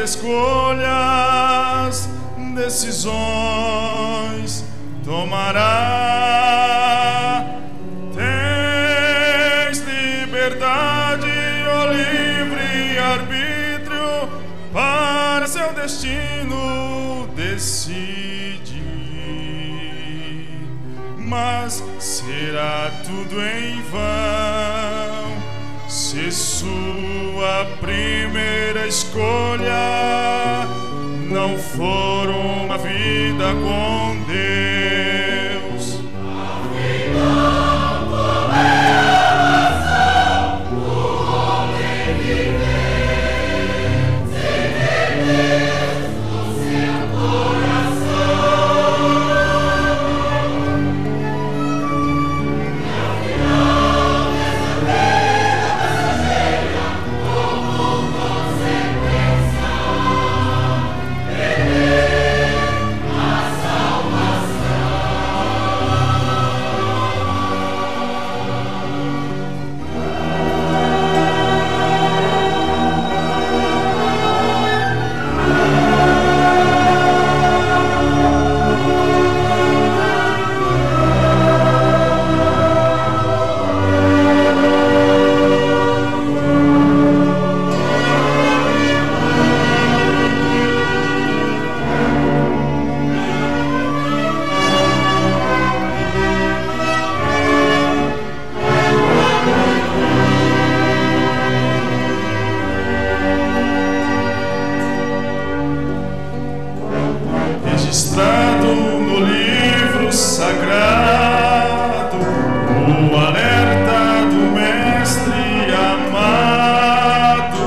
escolhas, decisões tomará. Tens liberdade ou livre arbítrio para seu destino decidir, mas será tudo em vão se sua primeira escolha não for uma vida com Deus. Afinal, qual é a razão do homem viver sem ter Deus no seu coração? E afinal, dessa vida passageira, como consequência, a salvação. Registrado no livro sagrado, o alerta do Mestre amado,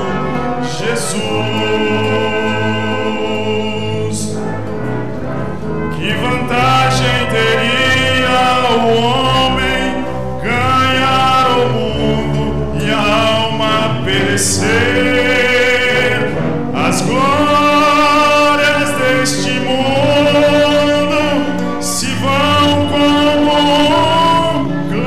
Jesus. Que vantagem teria o homem ganhar o mundo e a alma perecer? As glórias deste mundo se vão como um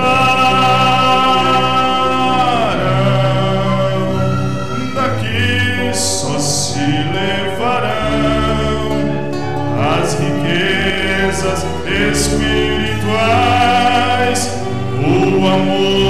clarão, daqui só se levarão as riquezas espirituais, o amor